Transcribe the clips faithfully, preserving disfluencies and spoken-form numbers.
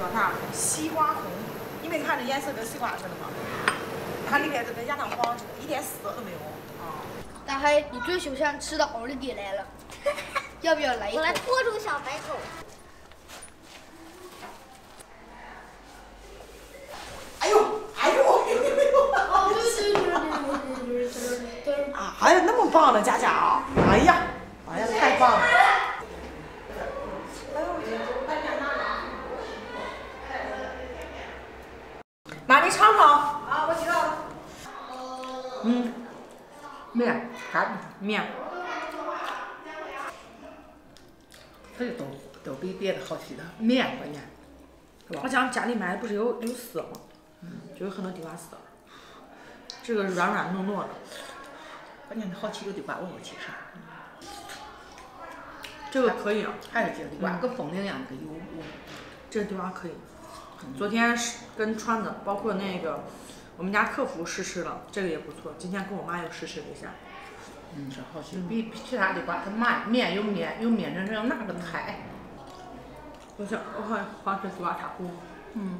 叫啥？西瓜红，因为看这颜色跟西瓜似的嘛。它里面这个鸭蛋黄一点丝都没有啊。 大黑，你最喜欢吃的奥利给来了，要不要来一口？ 我来拖住小白狗。 哎呦，哎呦，哎呦！啊，还有那么棒的佳佳啊！哎呀，哎呀，太棒了！妈，你尝尝啊，我知道了。嗯， 面干面， 这都都比别的好吃的面关键，是吧？ 我想家里买的不是有有丝吗？嗯，就有很多地瓜丝，这个软软糯糯的。 关键是好吃的地瓜我好吃啥？ 这个可以， 还是这地瓜跟风铃一样的有有。 这个地瓜可以。昨天是跟川子，包括那个我们家客服试吃了，这个也不错。今天跟我妈又试吃了一下。 嗯，这好吃，比比其他地瓜它慢，面有面有面成这样那个太。 我想我好像好像是地瓜茶糊。嗯。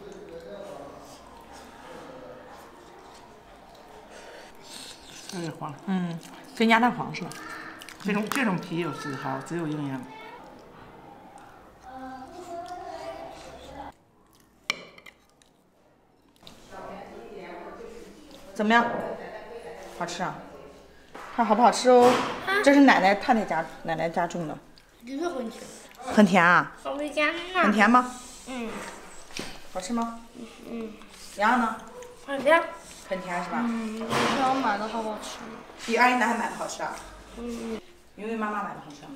有点黄。 嗯，跟鸭蛋黄是吧？ 这种这种皮又是好，只有营养。 怎么样？好吃啊？看好不好吃哦。这是奶奶太太家奶奶家种的。 就是很甜。 很甜啊？ 稍微加很甜吗？ 嗯。 好吃吗？ 嗯。 洋洋呢？ 很甜。 很甜是吧？ 嗯，我想买的好好吃。 比阿姨奶奶买的好吃啊？ 嗯。 因为妈妈买的好吃啊。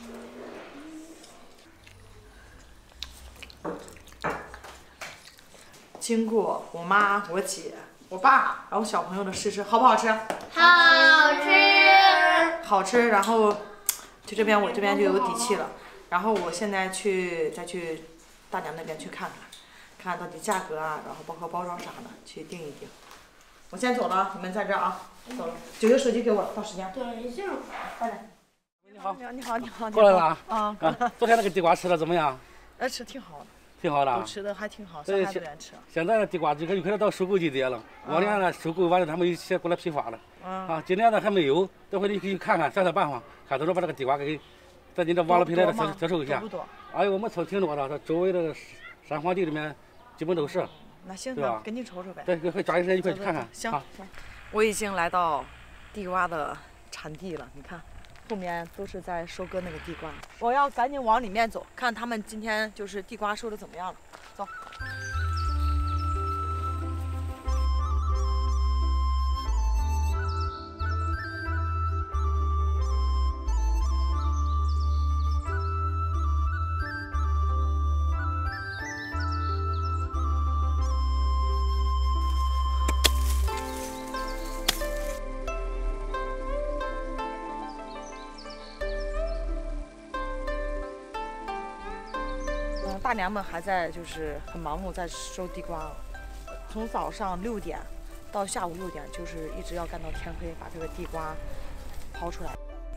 经过我妈、我姐、我爸，然后小朋友的试吃，好不好吃？ 好吃。 好吃，然后就这边我这边就有底气了。然后我现在去再去大娘那边去看看，看看到底价格啊，然后包括包装啥的，去定一定。我先走了，你们在这儿啊，走了。九九手机给我了，到时间。 等一下。 快点。 你好， 你好，你好， 过来了啊！ 啊， 啊，昨天那个地瓜吃的怎么样？ 哎，吃挺好的。 挺好的。 都吃的还挺好，小孩子愿意吃。 现在的地瓜就可以可以到收购季节了，往年呢收购完了他们有些过来批发了。啊，今年呢还没有，等会你可以看看想想办法，看能不能把这个地瓜给在你这网络平台上销售一下。 多不多？ 哎呦，我们村挺多的，这周围的山荒地里面基本都是。 那行， 对吧？ 给你瞅瞅呗。 对，可以抓紧时间一块去看看。 行。我已经来到地瓜的产地了，你看，后面都是在收割那个地瓜。我要赶紧往里面走，看他们今天就是地瓜收的怎么样了。走。大娘们还在就是很忙碌，在收地瓜，从早上六点到下午六点，就是一直要干到天黑，把这个地瓜刨出来。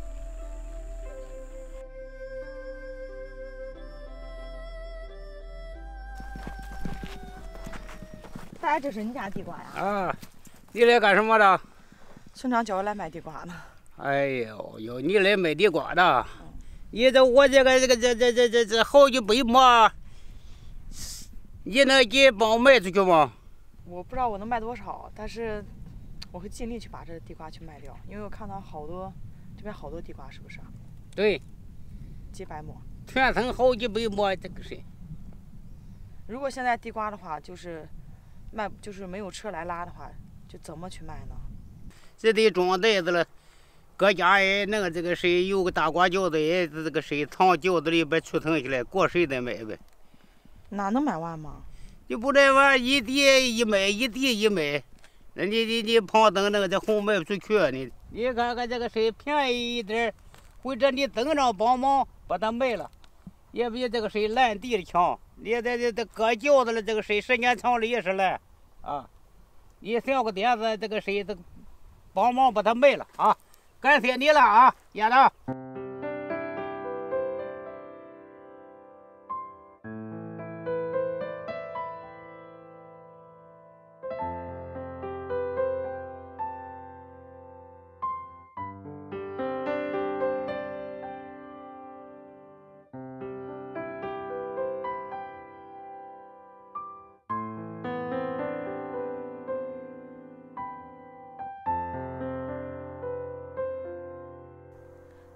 大爷，这是你家地瓜呀？ 啊，你来干什么的？ 村长叫我来买地瓜呢。 哎呦呦，你来卖地瓜的？你这我这个这个这这这这这好几百亩，你能给帮我卖出去吗？ 我不知道我能卖多少，但是我会尽力去把这地瓜去卖掉，因为我看到好多这边好多地瓜，是不是？ 对， 几百亩， 全村好几百亩，这个是。 如果现在地瓜的话，就是卖，就是没有车来拉的话，就怎么去卖呢？ 这得装袋子了。搁家哎，那个这个谁有个大瓜轎子哎，这个谁藏轎子里边储存起来，过谁再卖呗。 哪能买完吗？ 你不这玩意一地一卖，一地一卖，那你你你旁灯那个这红卖不出去，你你看看这个谁便宜一点，或者你登上帮忙把它卖了，也比这个谁烂地的强。你这这这搁轎子了，这个谁时间长了也是烂啊。你想个点子，这个谁这帮忙把它卖了啊。感谢你了啊，丫头。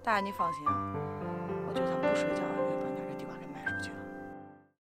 大爷你放心啊，我觉得他不睡觉。